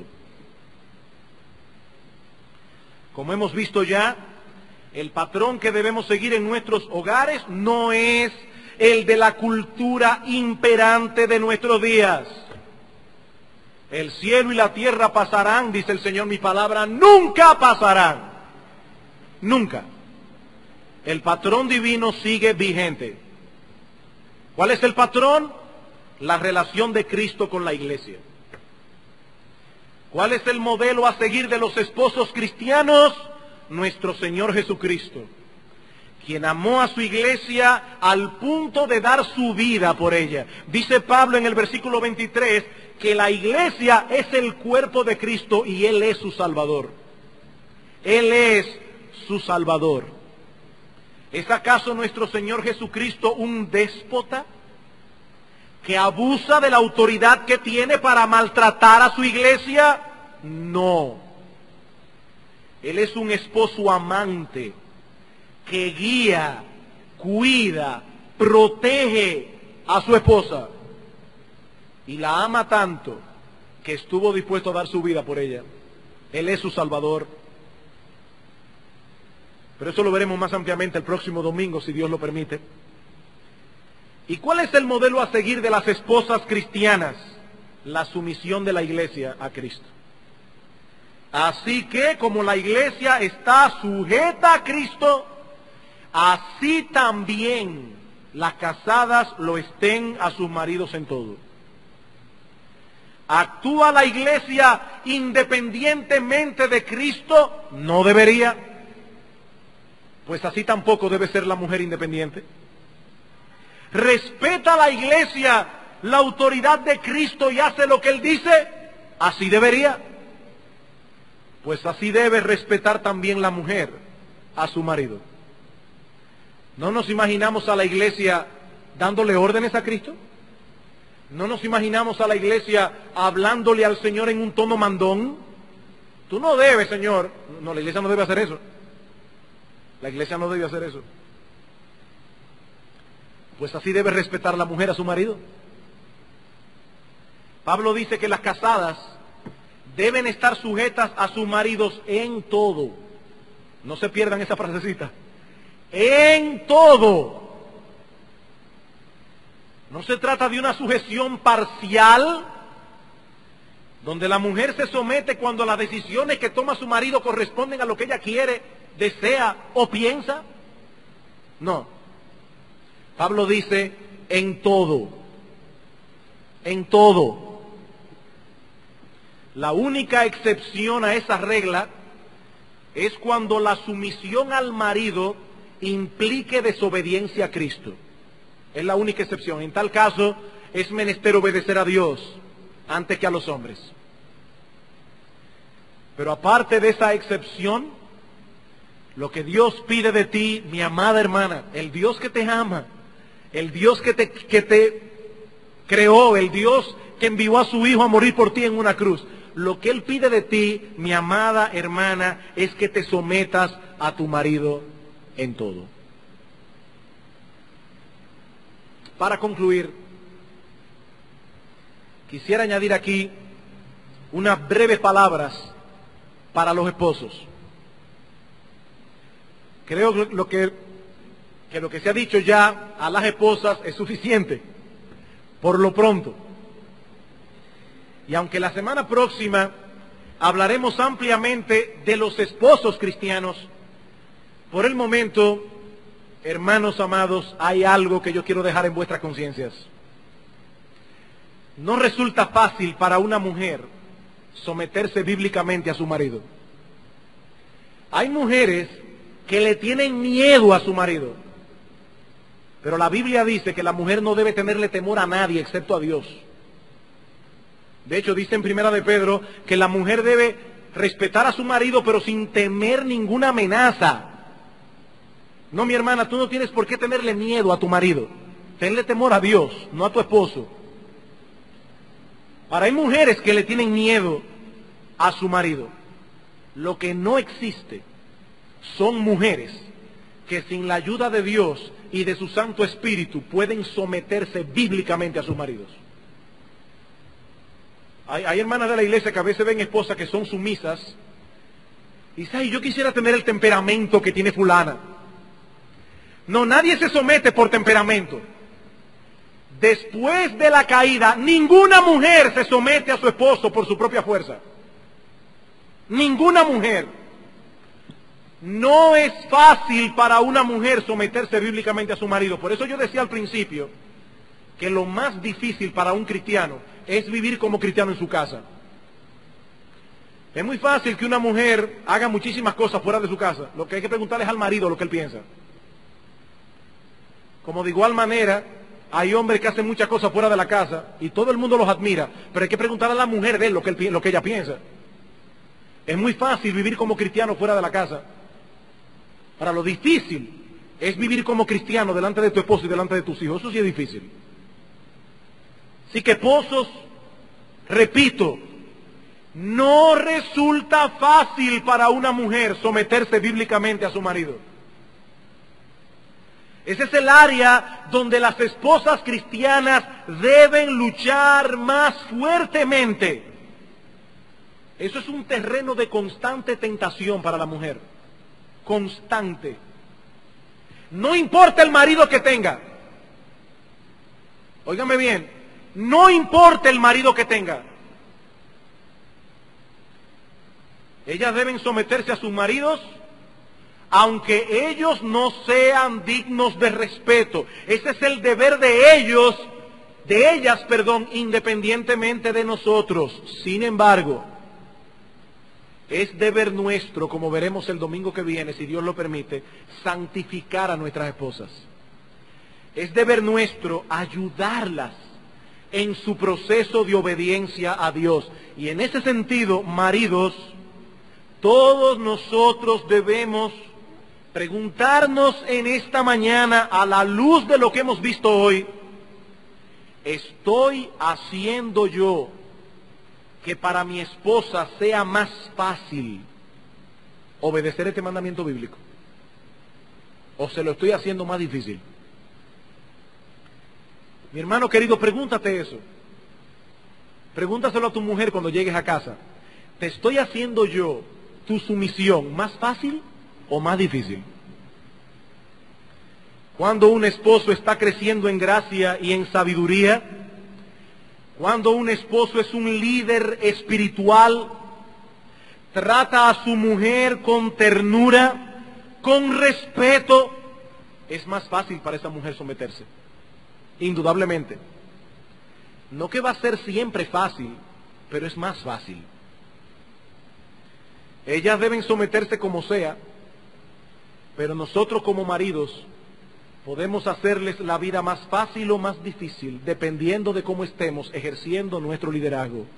Como hemos visto ya, el patrón que debemos seguir en nuestros hogares no es el de la cultura imperante de nuestros días. El cielo y la tierra pasarán, dice el Señor, mi palabra nunca pasarán. Nunca. El patrón divino sigue vigente. ¿Cuál es el patrón? La relación de Cristo con la iglesia. ¿Cuál es el modelo a seguir de los esposos cristianos? Nuestro Señor Jesucristo, quien amó a su iglesia al punto de dar su vida por ella. Dice Pablo en el versículo veintitrés que la iglesia es el cuerpo de Cristo y Él es su Salvador. Él es su Salvador. ¿Es acaso nuestro Señor Jesucristo un déspota que abusa de la autoridad que tiene para maltratar a su iglesia? No. Él es un esposo amante que guía, cuida, protege a su esposa y la ama tanto que estuvo dispuesto a dar su vida por ella. Él es su Salvador. Pero eso lo veremos más ampliamente el próximo domingo, si Dios lo permite. ¿Y cuál es el modelo a seguir de las esposas cristianas? La sumisión de la iglesia a Cristo. Así que, como la iglesia está sujeta a Cristo, así también las casadas lo estén a sus maridos en todo. ¿Actúa la iglesia independientemente de Cristo? No debería. Pues así tampoco debe ser la mujer independiente. ¿Respeta la iglesia la autoridad de Cristo y hace lo que Él dice? Así debería. Pues así debe respetar también la mujer a su marido. ¿No nos imaginamos a la iglesia dándole órdenes a Cristo? ¿No nos imaginamos a la iglesia hablándole al Señor en un tono mandón? Tú no debes, Señor. No, la iglesia no debe hacer eso. La iglesia no debe hacer eso. Pues así debe respetar la mujer a su marido. Pablo dice que las casadas deben estar sujetas a sus maridos en todo. No se pierdan esa frasecita. En todo. No se trata de una sujeción parcial, donde la mujer se somete cuando las decisiones que toma su marido corresponden a lo que ella quiere, desea o piensa. No. Pablo dice, en todo. En todo. La única excepción a esa regla es cuando la sumisión al marido implique desobediencia a Cristo. Es la única excepción. En tal caso, es menester obedecer a Dios antes que a los hombres. Pero aparte de esa excepción, lo que Dios pide de ti, mi amada hermana, el Dios que te ama, el Dios que te, que te creó, el Dios que envió a su Hijo a morir por ti en una cruz, lo que Él pide de ti, mi amada hermana, es que te sometas a tu marido en todo. Para concluir, quisiera añadir aquí unas breves palabras para los esposos. Creo que lo que, que lo que se ha dicho ya a las esposas es suficiente, por lo pronto. Y aunque la semana próxima hablaremos ampliamente de los esposos cristianos, por el momento, hermanos amados, hay algo que yo quiero dejar en vuestras conciencias. No resulta fácil para una mujer someterse bíblicamente a su marido. Hay mujeres que le tienen miedo a su marido, pero la Biblia dice que la mujer no debe tenerle temor a nadie excepto a Dios. De hecho, dice en Primera de Pedro que la mujer debe respetar a su marido, pero sin temer ninguna amenaza. No, mi hermana, tú no tienes por qué tenerle miedo a tu marido. Tenle temor a Dios, no a tu esposo. Ahora, hay mujeres que le tienen miedo a su marido. Lo que no existe son mujeres que sin la ayuda de Dios y de su Santo Espíritu pueden someterse bíblicamente a sus maridos. Hay, hay hermanas de la iglesia que a veces ven esposas que son sumisas y dicen, ay, yo quisiera tener el temperamento que tiene fulana. No, nadie se somete por temperamento. Después de la caída, ninguna mujer se somete a su esposo por su propia fuerza. Ninguna mujer. No es fácil para una mujer someterse bíblicamente a su marido. Por eso yo decía al principio que lo más difícil para un cristiano es vivir como cristiano en su casa. Es muy fácil que una mujer haga muchísimas cosas fuera de su casa. Lo que hay que preguntarle es al marido lo que él piensa. Como de igual manera, hay hombres que hacen muchas cosas fuera de la casa y todo el mundo los admira, pero hay que preguntarle a la mujer de él lo que, él, lo que ella piensa. Es muy fácil vivir como cristiano fuera de la casa. Para lo difícil es vivir como cristiano delante de tu esposo y delante de tus hijos. Eso sí es difícil. Así que esposos, repito, no resulta fácil para una mujer someterse bíblicamente a su marido. Ese es el área donde las esposas cristianas deben luchar más fuertemente. Eso es un terreno de constante tentación para la mujer. Constante. No importa el marido que tenga. Óigame bien, no importa el marido que tenga. Ellas deben someterse a sus maridos, aunque ellos no sean dignos de respeto. Ese es el deber de ellos, de ellas, perdón, independientemente de nosotros. Sin embargo, es deber nuestro, como veremos el domingo que viene, si Dios lo permite, santificar a nuestras esposas. Es deber nuestro ayudarlas en su proceso de obediencia a Dios. Y en ese sentido, maridos, todos nosotros debemos preguntarnos en esta mañana, a la luz de lo que hemos visto hoy, ¿estoy haciendo yo que para mi esposa sea más fácil obedecer este mandamiento bíblico? ¿O se lo estoy haciendo más difícil? Mi hermano querido, pregúntate eso. Pregúntaselo a tu mujer cuando llegues a casa. ¿Te estoy haciendo yo tu sumisión más fácil o más difícil? Cuando un esposo está creciendo en gracia y en sabiduría, cuando un esposo es un líder espiritual, trata a su mujer con ternura, con respeto, es más fácil para esa mujer someterse. Indudablemente. No que va a ser siempre fácil, pero es más fácil. Ellas deben someterse como sea, pero nosotros como maridos podemos hacerles la vida más fácil o más difícil, dependiendo de cómo estemos ejerciendo nuestro liderazgo.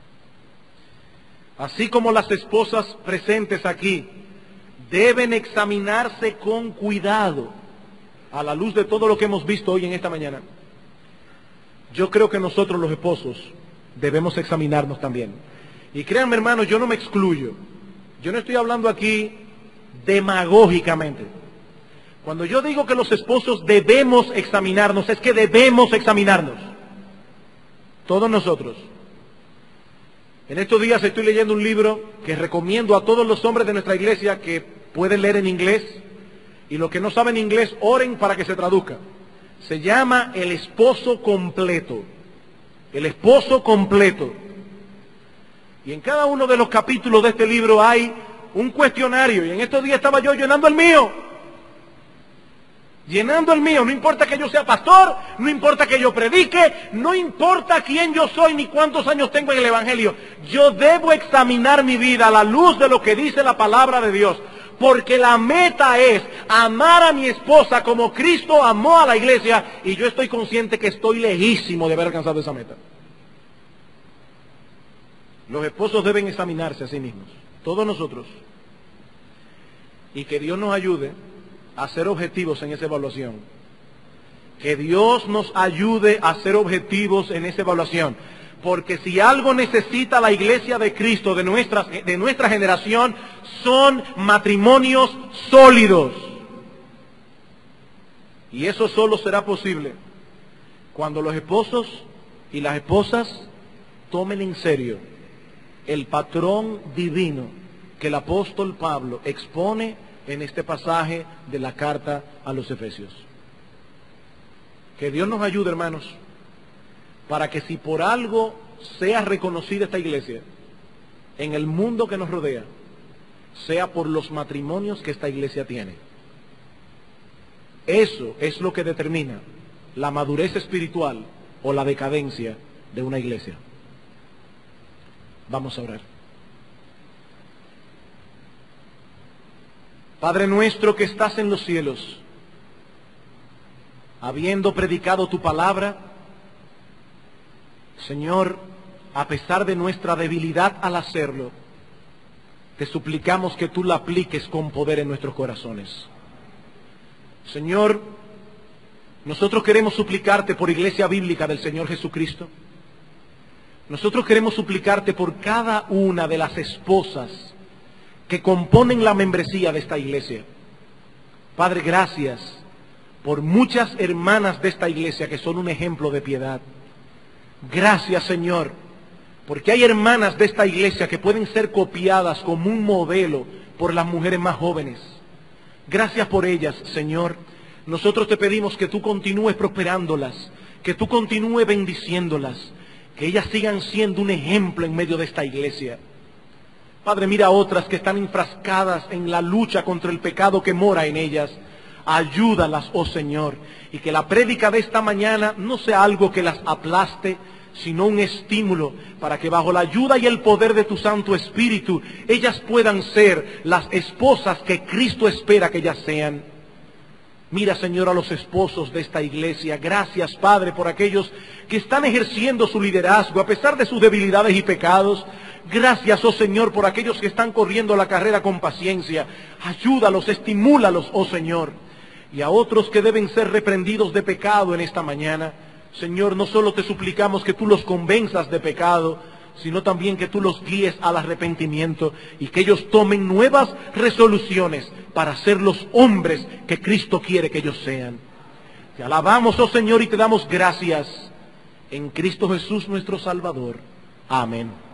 Así como las esposas presentes aquí deben examinarse con cuidado a la luz de todo lo que hemos visto hoy en esta mañana, yo creo que nosotros los esposos debemos examinarnos también. Y créanme, hermanos, yo no me excluyo. Yo no estoy hablando aquí demagógicamente. Cuando yo digo que los esposos debemos examinarnos, es que debemos examinarnos. Todos nosotros. En estos días estoy leyendo un libro que recomiendo a todos los hombres de nuestra iglesia que pueden leer en inglés. Y los que no saben inglés, oren para que se traduzca. Se llama El Esposo Completo. El Esposo Completo. Y en cada uno de los capítulos de este libro hay un cuestionario. Y en estos días estaba yo llenando el mío. Llenando el mío. No importa que yo sea pastor, no importa que yo predique, no importa quién yo soy ni cuántos años tengo en el Evangelio. Yo debo examinar mi vida a la luz de lo que dice la palabra de Dios. Porque la meta es amar a mi esposa como Cristo amó a la iglesia. Y yo estoy consciente que estoy lejísimo de haber alcanzado esa meta. Los esposos deben examinarse a sí mismos, todos nosotros, y que Dios nos ayude a ser objetivos en esa evaluación. Que Dios nos ayude a ser objetivos en esa evaluación, porque si algo necesita la iglesia de Cristo de nuestra, de nuestra generación, son matrimonios sólidos. Y eso solo será posible cuando los esposos y las esposas tomen en serio el patrón divino que el apóstol Pablo expone en este pasaje de la carta a los Efesios. Que Dios nos ayude, hermanos, para que si por algo sea reconocida esta iglesia en el mundo que nos rodea, sea por los matrimonios que esta iglesia tiene. Eso es lo que determina la madurez espiritual o la decadencia de una iglesia. Vamos a orar. Padre nuestro que estás en los cielos, habiendo predicado tu palabra, Señor, a pesar de nuestra debilidad al hacerlo, te suplicamos que tú la apliques con poder en nuestros corazones. Señor, nosotros queremos suplicarte por Iglesia Bíblica del Señor Jesucristo. Nosotros queremos suplicarte por cada una de las esposas que componen la membresía de esta iglesia. Padre, gracias por muchas hermanas de esta iglesia que son un ejemplo de piedad. Gracias, Señor, porque hay hermanas de esta iglesia que pueden ser copiadas como un modelo por las mujeres más jóvenes. Gracias por ellas, Señor. Nosotros te pedimos que tú continúes prosperándolas, que tú continúes bendiciéndolas, que ellas sigan siendo un ejemplo en medio de esta iglesia. Padre, mira a otras que están enfrascadas en la lucha contra el pecado que mora en ellas. Ayúdalas, oh Señor, y que la prédica de esta mañana no sea algo que las aplaste, sino un estímulo para que bajo la ayuda y el poder de tu Santo Espíritu, ellas puedan ser las esposas que Cristo espera que ellas sean. Mira, Señor, a los esposos de esta iglesia. Gracias, Padre, por aquellos que están ejerciendo su liderazgo a pesar de sus debilidades y pecados. Gracias, oh Señor, por aquellos que están corriendo la carrera con paciencia. Ayúdalos, estimúlalos, oh Señor. Y a otros que deben ser reprendidos de pecado en esta mañana, Señor, no solo te suplicamos que tú los convenzas de pecado, sino también que tú los guíes al arrepentimiento y que ellos tomen nuevas resoluciones para ser los hombres que Cristo quiere que ellos sean. Te alabamos, oh Señor, y te damos gracias en Cristo Jesús nuestro Salvador. Amén.